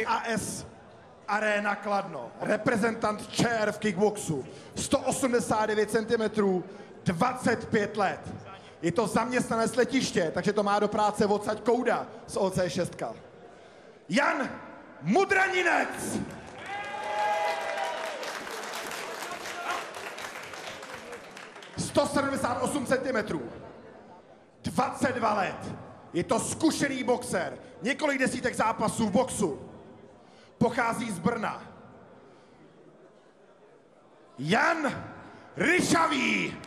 SAS Arena Kladno, reprezentant ČR v kickboxu, 189 cm, 25 let. Je to zaměstnanec letiště, takže to má do práce odsaď Kouda z OC6. Jan Mudraninec! ...178 cm, 22 let. Je to zkušený boxer, několik desítek zápasů v boxu. Pochází z Brna. Jan Ryšavý.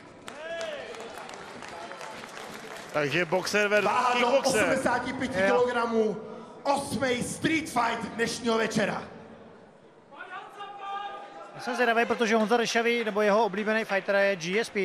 Takže boxer versus Váha do kickboxer. 85 kg, 8. street fight dnešního večera. Já jsem zvědavý, protože Honza Ryšavý, nebo jeho oblíbený fighter je GSP,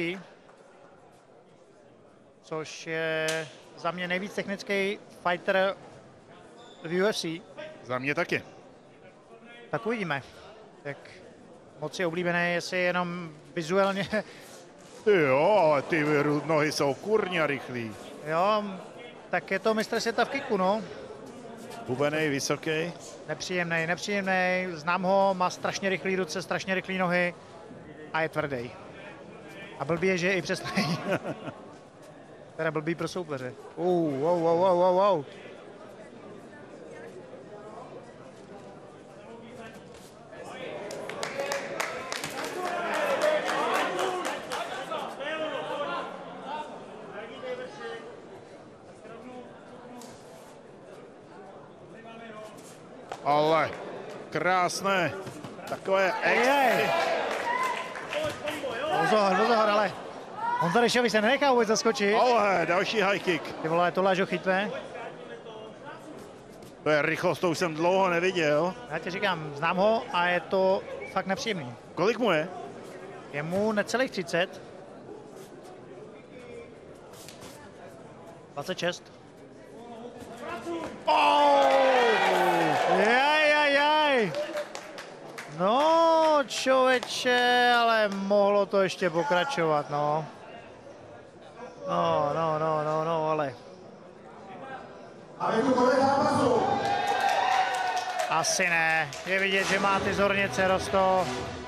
což je za mě nejvíc technický fighter v UFC. Za mě taky. Tak uvidíme, jak moc je oblíbený, jestli jenom vizuálně. Jo, ale ty nohy jsou kurňa rychlý. Jo, tak je to mistr světa v kicku, no. Hubenej, vysoký. Nepříjemný, nepříjemný, znám ho, má strašně rychlý ruce, strašně rychlý nohy a je tvrdý. A blbý je, že je i přesný. Teda blbý pro soupeře. Wow. Ale krásné, takové Pozor, ale Honza Ryšavý se nenechá vůbec zaskočit. Ale další high kick. Ty vole, tohle až ho chytne. To je rychlost, to už jsem dlouho neviděl. Já ti říkám, znám ho a je to fakt nepříjemný. Kolik mu je? Je mu necelých 30. 26. Jaj. No, člověče, ale mohlo to ještě pokračovat, no. No, ale. A je tu konec zápasu. Asi ne. Je vidět, že má ty zornice, Rosto.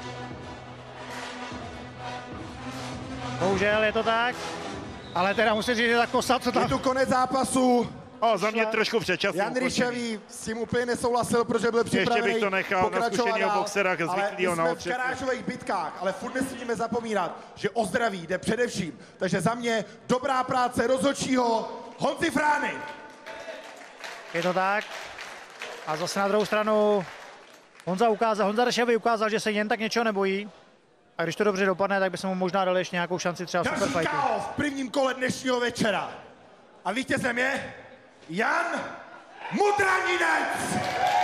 Bohužel je to tak. Ale teda musím říct, že ta kosa, co tam... Je tu konec zápasu. Za mě trošku předčasný. Jan Ryšavý s tím úplně nesouhlasil, protože byl připravený Ještě bych to nechal na zkušenýho boxera, zvyklýho na ale jsme v garážových bitkách, ale furt nesmíme zapomínat, že o zdraví jde především. Takže za mě dobrá práce rozhodčího Honzy Frány. Je to tak. A zase na druhou stranu Honza Ryšavý ukázal, že se jen tak něčeho nebojí. A když to dobře dopadne, tak by se mu možná dali ještě nějakou šanci třeba v superfightu. KO v prvním kole dnešního večera. A vítězem je Jan Mudraninec!